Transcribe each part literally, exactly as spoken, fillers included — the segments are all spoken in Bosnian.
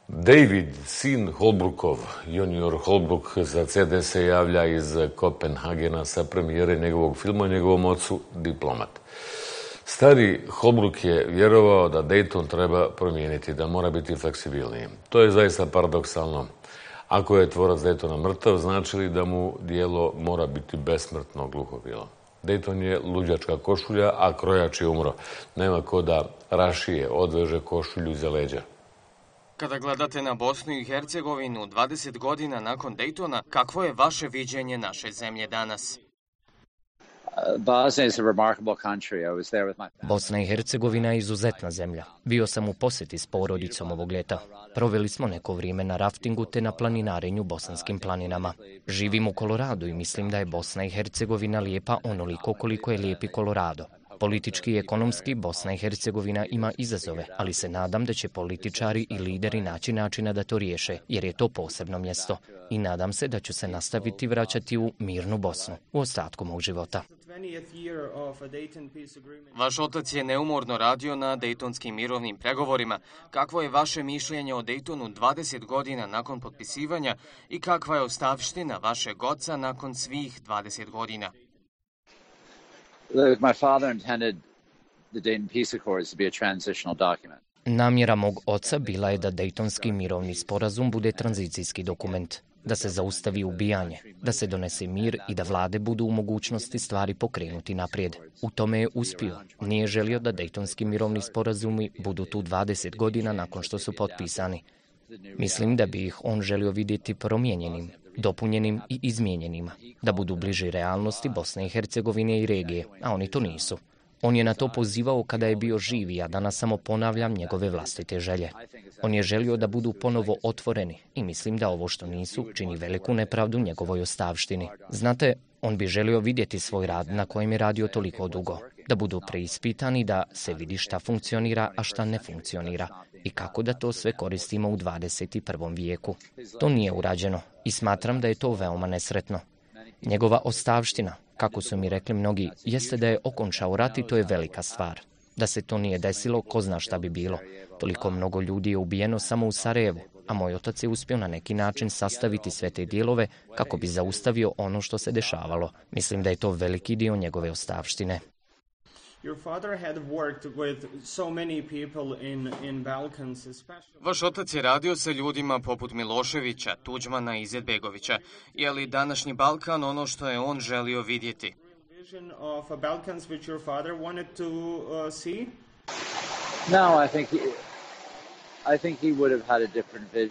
David, sin Holbrookov, junior Holbrook, za C D se javlja iz Kopenhagena sa premijere njegovog filma o njegovom ocu, Diplomat. Stari Holbrook je vjerovao da Dayton treba promijeniti, da mora biti fleksibilniji. To je zaista paradoksalno. Ako je tvorac Daytona mrtav, znači li da mu dijelo mora biti besmrtno gluho bilo? Dayton je luđačka košulja, a krojač je umro. Nema ko da rašije, odveže košulju iza leđa. Kada gledate na Bosnu i Hercegovinu dvadeset godina nakon Daytona, kakvo je vaše viđenje naše zemlje danas? Bosna i Hercegovina je izuzetna zemlja. Bio sam u posjeti s porodicom ovog ljeta. Proveli smo neko vrijeme na raftingu te na planinarenju bosanskim planinama. Živim u Koloradu i mislim da je Bosna i Hercegovina lijepa onoliko koliko je lijepi Kolorado. Politički i ekonomski Bosna i Hercegovina ima izazove, ali se nadam da će političari i lideri naći načina da to riješe, jer je to posebno mjesto. I nadam se da ću se nastaviti vraćati u mirnu Bosnu, u ostatku mog života. Vaš otac je neumorno radio na Dejtonskim mirovnim pregovorima. Kakvo je vaše mišljenje o Daytonu dvadeset godina nakon potpisivanja i kakva je ostavština vašeg oca nakon svih dvadeset godina? My father intended the Dayton Peace Accords to be a transitional document. Namjera mog oca bila je da Dejtonski mirovni sporazum bude tranzicijski dokument, da se zaustavi ubijanje, da se donese mir i da vlade budu u mogućnosti stvari pokrenuti naprijed. U tome je uspio. Nije želio da Dejtonski mirovni sporazumi budu tu dvadeset godina nakon što su potpisani. Mislim da bi ih on želio vidjeti promijenjenim, dopunjenim i izmijenjenima, da budu bliži realnosti Bosne i Hercegovine i regije, a oni to nisu. On je na to pozivao kada je bio živ i ja danas samo ponavljam njegove vlastite želje. On je želio da budu ponovo otvoreni i mislim da ovo što nisu čini veliku nepravdu njegovoj ostavštini. Znate, on bi želio vidjeti svoj rad na kojem je radio toliko dugo, da budu preispitani, da se vidi šta funkcionira, a šta ne funkcionira i kako da to sve koristimo u dvadeset prvom vijeku. To nije urađeno i smatram da je to veoma nesretno. Njegova ostavština, kako su mi rekli mnogi, jeste da je okončao rat i to je velika stvar. Da se to nije desilo, ko zna šta bi bilo. Toliko mnogo ljudi je ubijeno samo u Sarajevu, a moj otac je uspio na neki način sastaviti sve te dijelove kako bi zaustavio ono što se dešavalo. Mislim da je to veliki dio njegove ostavštine. Vaš otac je radio sa ljudima poput Miloševića, Tuđmana i Izetbegovića. Je li današnji Balkan ono što je on želio vidjeti? No, I think he, I think he would have had a different vision.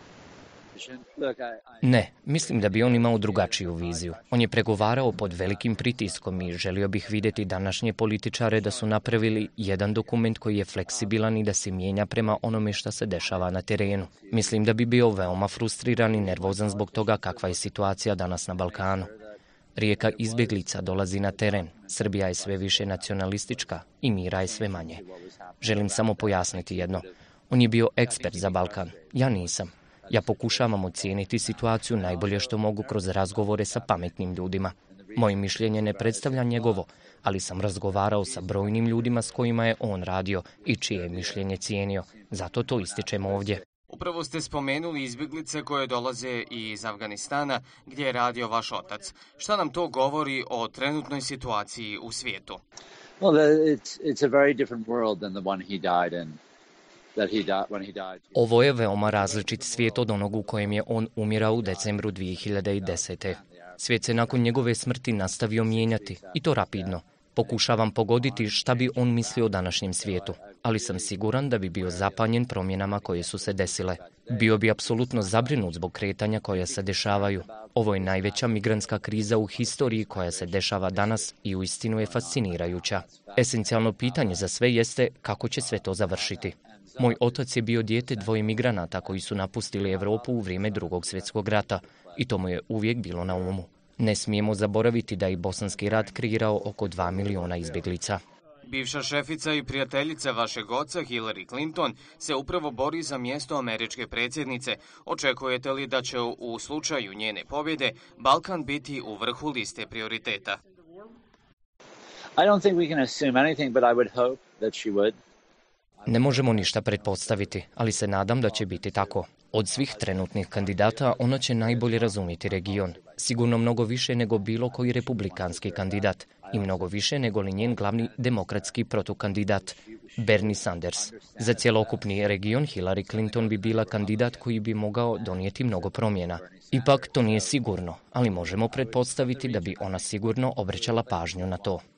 Ne, mislim da bi on imao drugačiju viziju. On je pregovarao pod velikim pritiskom i želio bih vidjeti današnje političare da su napravili jedan dokument koji je fleksibilan i da se mijenja prema onome što se dešava na terenu. Mislim da bi bio veoma frustriran i nervozan zbog toga kakva je situacija danas na Balkanu. Rijeka izbjeglica dolazi na teren. Srbija je sve više nacionalistička i mira je sve manje. Želim samo pojasniti jedno. On je bio ekspert za Balkan. Ja nisam. Ja pokušavam ocijeniti situaciju najbolje što mogu kroz razgovore sa pametnim ljudima. Moje mišljenje ne predstavlja njegovo, ali sam razgovarao sa brojnim ljudima s kojima je on radio i čije je mišljenje cijenio. Zato to ističem ovdje. Upravo ste spomenuli izbjeglice koje dolaze iz Afganistana, gdje je radio vaš otac. Šta nam to govori o trenutnoj situaciji u svijetu? Well, it's, it's a very different world than the one he died in. Ovo je veoma različit svijet od onog u kojem je on umirao u decembru dvije hiljade desete. Svijet se nakon njegove smrti nastavio mijenjati, i to rapidno. Pokušavam pogoditi šta bi on mislio o današnjem svijetu, ali sam siguran da bi bio zapanjen promjenama koje su se desile. Bio bi apsolutno zabrinut zbog kretanja koja se dešavaju. Ovo je najveća migrantska kriza u historiji koja se dešava danas i uistinu je fascinirajuća. Esencijalno pitanje za sve jeste kako će sve to završiti. Moj otac je bio dijete dvoje migranata koji su napustili Europu u vrijeme Drugog svjetskog rata i to mu je uvijek bilo na umu. Ne smijemo zaboraviti da je Bosanski rat kreirao oko dva miliona izbjeglica. Bivša šefica i prijateljica vašeg oca, Hillary Clinton, se upravo bori za mjesto američke predsjednice. Očekujete li da će u slučaju njene pobjede Balkan biti u vrhu liste prioriteta? I don't think we can assume anything, but I would hope that she would. Ne možemo ništa pretpostaviti, ali se nadam da će biti tako. Od svih trenutnih kandidata ona će najbolje razumjeti region. Sigurno mnogo više nego bilo koji republikanski kandidat i mnogo više nego li njen glavni demokratski protukandidat, Bernie Sanders. Za cjelokupni region Hillary Clinton bi bila kandidat koji bi mogao donijeti mnogo promjena. Ipak to nije sigurno, ali možemo pretpostaviti da bi ona sigurno obraćala pažnju na to.